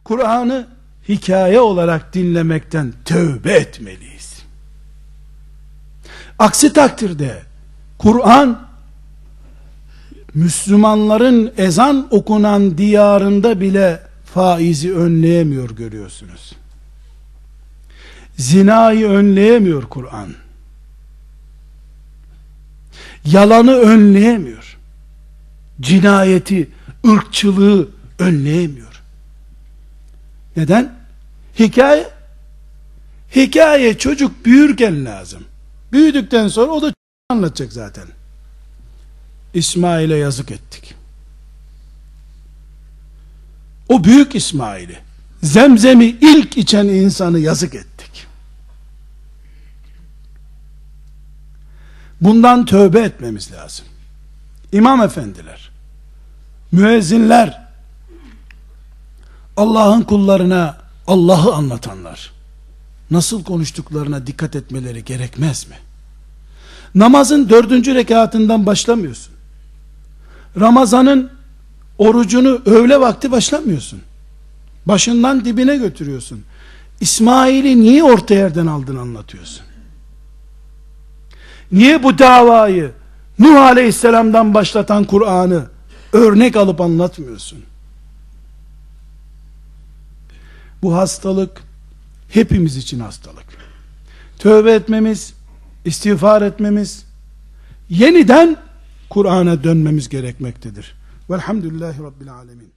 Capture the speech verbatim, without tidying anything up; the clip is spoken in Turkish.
Kur'an'ı hikaye olarak dinlemekten tövbe etmeliyiz. Aksi takdirde Kur'an Müslümanların ezan okunan diyarında bile faizi önleyemiyor, görüyorsunuz. Zinayı önleyemiyor Kur'an. Yalanı önleyemiyor. Cinayeti, ırkçılığı önleyemiyor. Neden? Hikaye. Hikaye çocuk büyürken lazım. Büyüdükten sonra o da anlatacak zaten. İsmail'e yazık ettik. O büyük İsmail'i, Zemzem'i ilk içen insanı yazık ettik. Bundan tövbe etmemiz lazım. İmam efendiler, müezzinler, Allah'ın kullarına Allah'ı anlatanlar, nasıl konuştuklarına dikkat etmeleri gerekmez mi? Namazın dördüncü rekatından başlamıyorsun. Ramazan'ın orucunu öğle vakti başlamıyorsun. Başından dibine götürüyorsun. İsmail'i niye orta yerden aldın anlatıyorsun? Niye bu davayı Nuh Aleyhisselam'dan başlatan Kur'an'ı örnek alıp anlatmıyorsun? Bu hastalık hepimiz için hastalık. Tövbe etmemiz, istiğfar etmemiz, yeniden Kur'an'a dönmemiz gerekmektedir. Velhamdülillahi Rabbil Alemin.